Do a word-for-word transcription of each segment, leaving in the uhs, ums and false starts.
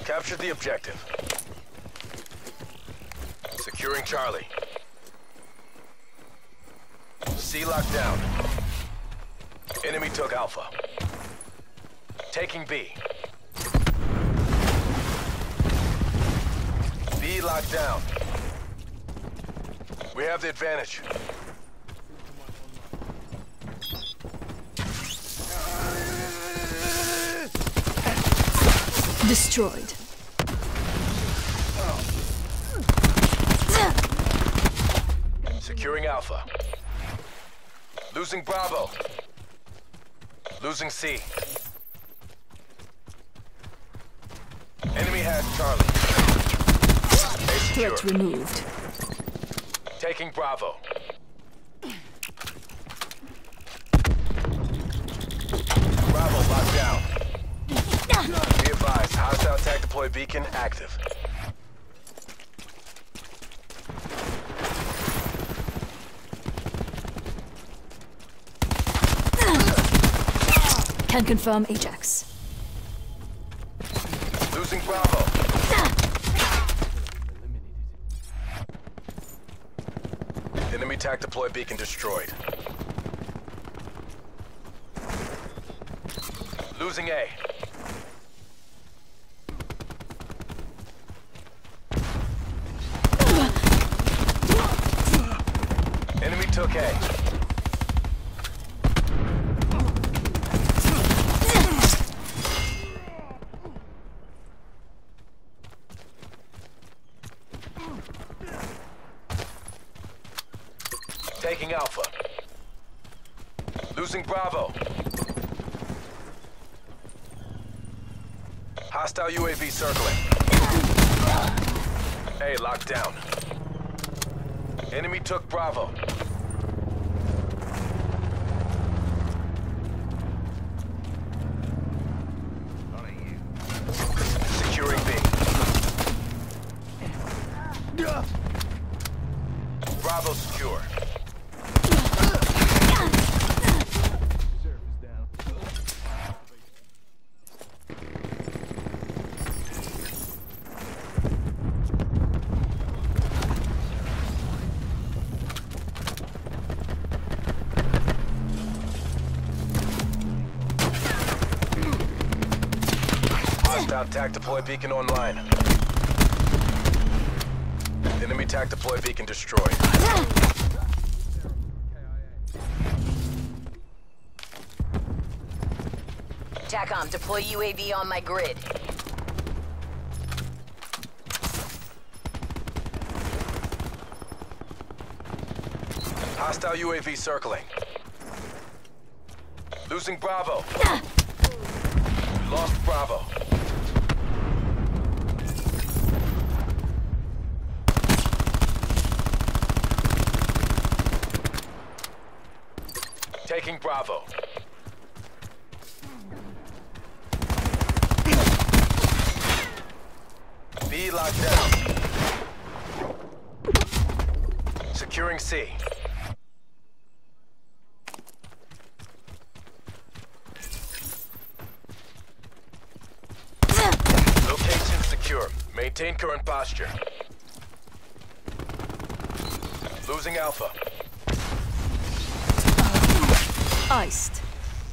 Capture the objective. Securing Charlie. C locked down. Enemy took Alpha. Taking B. B locked down. We have the advantage. Destroyed. Securing Alpha. Losing Bravo. Losing C. Enemy has Charlie. A secure. Threat removed. Taking Bravo. Bravo locked down. Be advised, hostile attack deploy beacon active. Can confirm Ajax. Losing Bravo. Enemy attack deploy beacon destroyed. Losing A. Enemy took A. Taking Alpha. Losing Bravo. Hostile U A V circling. A locked down. Enemy took Bravo. Securing B. Bravo secure. Hostile tac deploy beacon online. Enemy tac deploy beacon destroyed. TACOM, deploy U A V on my grid. Hostile U A V circling. Losing Bravo. Lost Bravo. Taking Bravo. B locked down. Securing C. Location secure. Maintain current posture. Losing Alpha. Iced.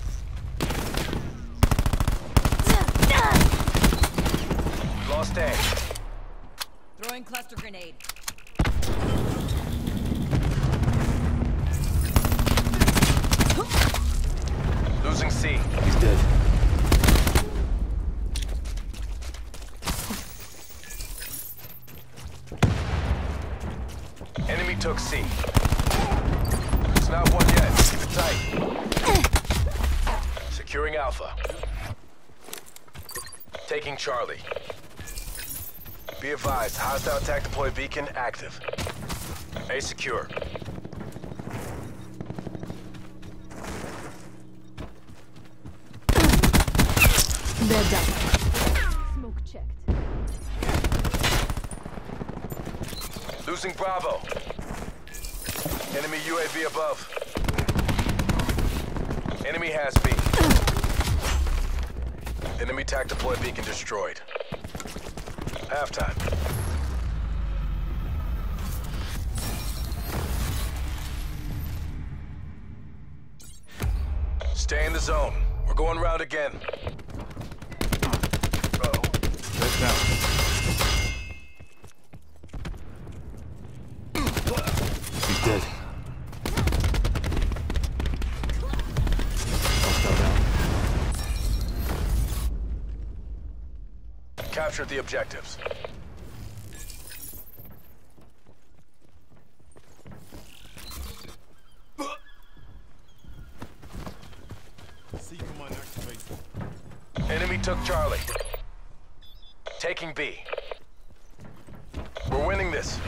Lost A. Throwing cluster grenade. Losing C. He's dead. Enemy took C. It's not one yet. Keep it tight. Securing Alpha. Taking Charlie. Be advised, hostile attack deploy beacon active. A secure. They're done. Smoke checked. Losing Bravo. Enemy U A V above. Enemy has B. Enemy tac deploy beacon destroyed. Halftime. Stay in the zone. We're going round again. That's down. He's dead. Hostile down. Captured the objectives. Enemy took Charlie. Taking B. We're winning this.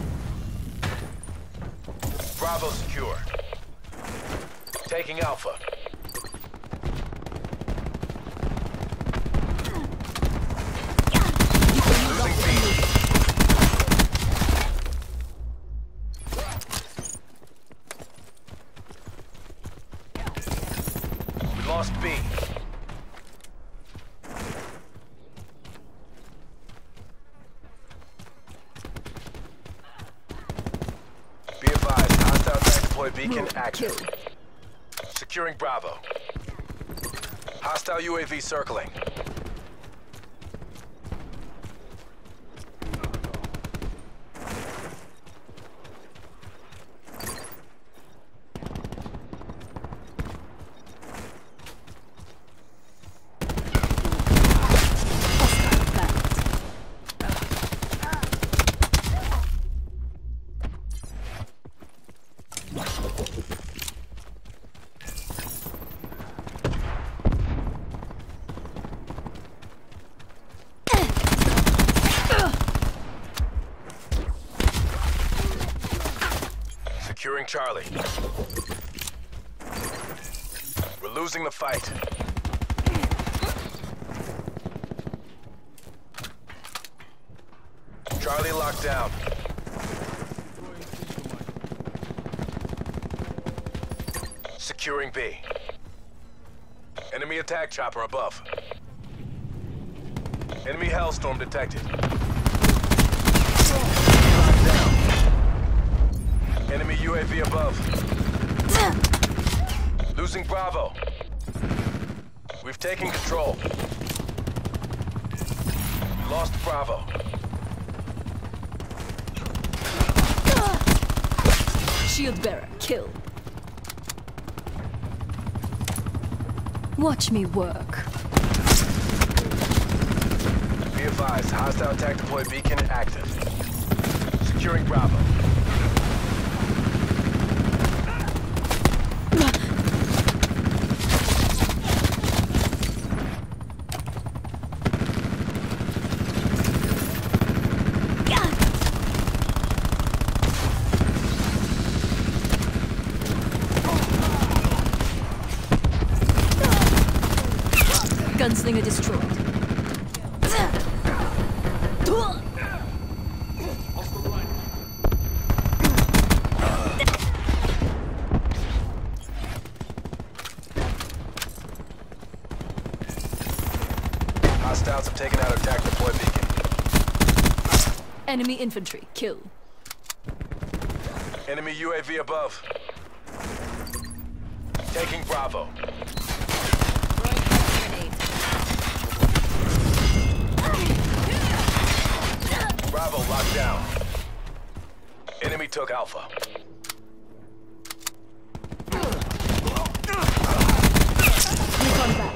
Bravo secure. Taking Alpha. Losing B. We lost B. Be advised, hostile attack deploy beacon active. Securing Bravo. Hostile U A V circling. Securing Charlie. We're losing the fight. Charlie locked down. Securing B. Enemy attack chopper above. Enemy Hellstorm detected. Locked down. Enemy U A V above. Losing Bravo. We've taken control. Lost Bravo. Shield bearer, kill. Watch me work. Be advised, hostile attack deploy beacon active. Securing Bravo. Gunslinger destroyed. Hostiles have taken out attack deploy beacon. Enemy infantry, kill. Enemy U A V above. Taking Bravo. Bravo locked down. Enemy took Alpha. Recon back.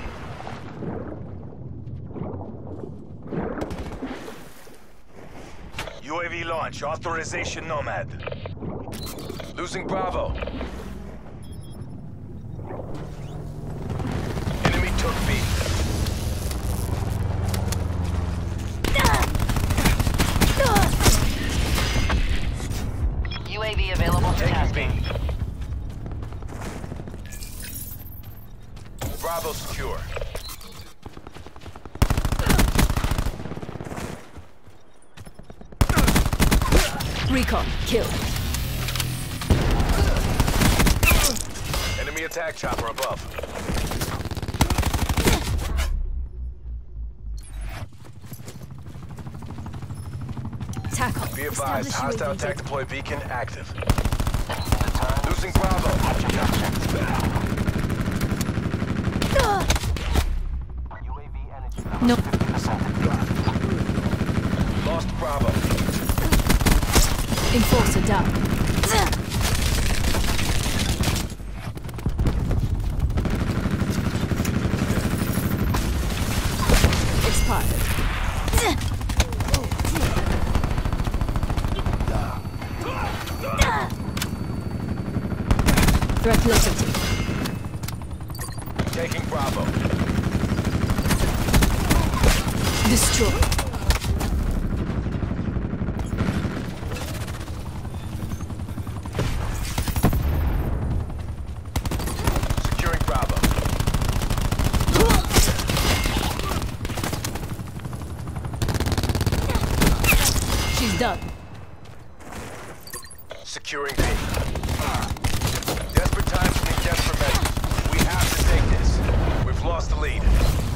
U A V launch. Authorization Nomad. Losing Bravo. Enemy took B. U A V available for Taking tasking. B. Bravo secure. Recon, kill. Enemy attack chopper above. Tack on. Be advised, Establish hostile U A V attack data. deploy beacon active. Losing Bravo. No. Lost Bravo. Enforcer down. Expired. Threat located. Taking Bravo. Destroy. Securing Bravo. She's done. Securing B. Desperate times need desperate measures. We have to take this. We've lost the lead.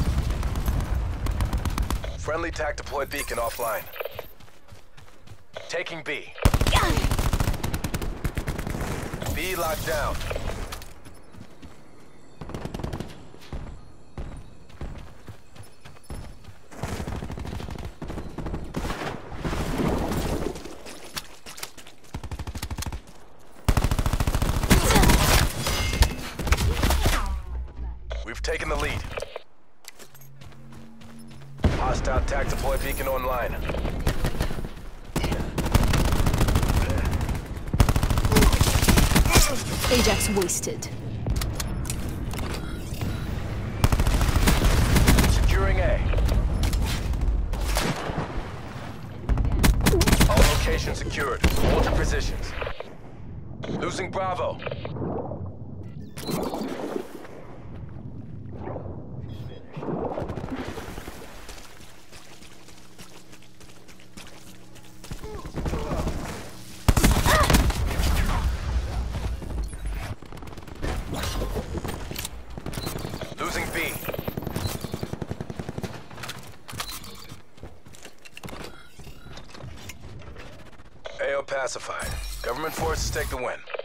Friendly tac deployed beacon offline. Taking B. B locked down. We've taken the lead. Hostile tac deploy beacon online. Ajax wasted. Securing A. All locations secured. Hold your positions. Losing Bravo. Losing B. A O pacified. Government forces take the win.